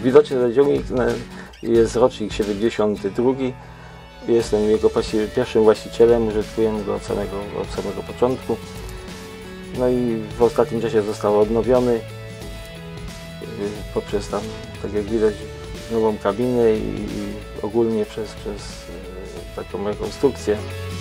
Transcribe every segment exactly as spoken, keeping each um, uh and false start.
Widocznie Radziomik jest rocznik siedemdziesiąty drugi. Jestem jego pierwszym właścicielem, użytkuję go od samego, od samego początku. No i w ostatnim czasie został odnowiony poprzez tam, tak jak widać, nową kabinę i ogólnie przez, przez taką rekonstrukcję.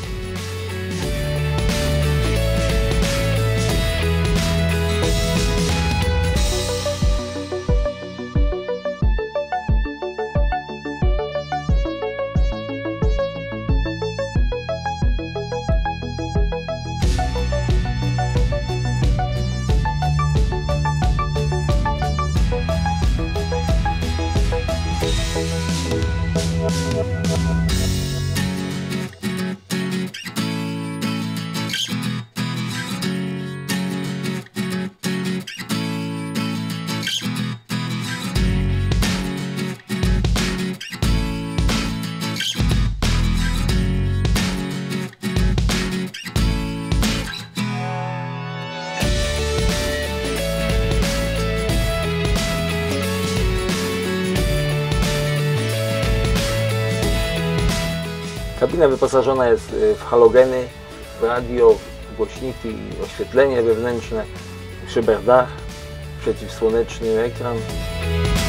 Kabina wyposażona jest w halogeny, w radio, w głośniki, oświetlenie wewnętrzne, szyberdach, przeciwsłoneczny ekran.